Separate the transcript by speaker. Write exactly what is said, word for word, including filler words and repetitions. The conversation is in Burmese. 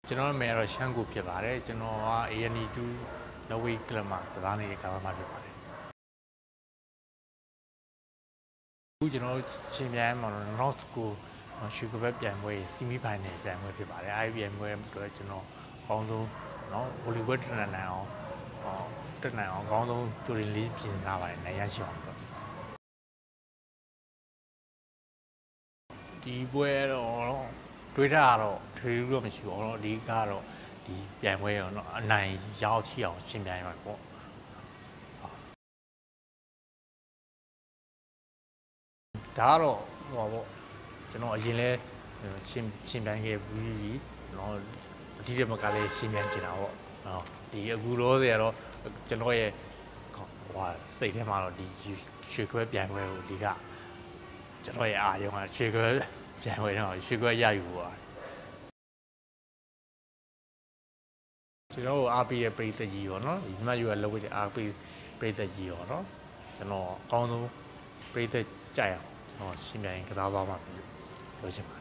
Speaker 1: ကျွန်တော်နာမည်ကတော့ရှမ်းကိုဖြစ်ပါတယ်ကျွန်တော်က A N E two နော်ဝေးကလပ်မှာကစားနေတဲ့ကာသမားဖြစ်ပါတယ်အခုကျွန်တော်ချင်းပြိုင်မှာတော့၂၀၁၉ရွှေကပတ်ပြိုင်ပွဲစီမီဖိုင်နယ်ပြိုင်ပွဲဖြစ်ပါတယ်အဲဒီပြိုင်ပွဲအတွက်ကျွန်တော်အကောင်းဆုံးเนาะဗိုလ်လီဘောတက်နိုင်အောင်ဟောတက်နိုင်အောင်အကောင်းဆုံးတူရင်လေးပြင်လာပါတယ်နိုင်ရရှိအောင်ဒီပွဲတော့တွေးထားတော့ထွေးလို့မရှိဘူးတော့ဒီကတော့ဒီပြိုင်ပွဲရောเนาะအနိုင်ရောက်ရှိအောင်ရှင်းပြိုင်ပါပေါ့ဒါကတော့ဟောပေါ့ကျွန်တော်အရင်လဲရှင်းရှင်းပြိုင်ခဲ့ပြီးเนาะအတိအကျမကလည်းရှင်းပြိုင်ကြတာပေါ့เนาะဒီအခုတော့ဆိုရတော့ကျွန်တော်ရဲ့ဟိုစိတ်ထဲမှာတော့ဒီရွှေခွဲပြိုင်ပွဲကိုဒီကကျွန်တော်ရဲ့အာရုံကရွှေခွဲပြိုင်ပွဲတော့ရွှေခွဲရယူပါကျွန်တော်အားပေးတဲ့ပရိသတ်ကြီးရောเนาะဒီမှာယူရလောက်တဲ့အားပေးပရိသတ်ကြီးရောเนาะကျွန်တော်အကောင်းဆုံးပရိသတ်ကြိုက်အောင်ကျွန်တော်ရှင်းပြရင်ကစားသွားမှာပြောချင်ပါ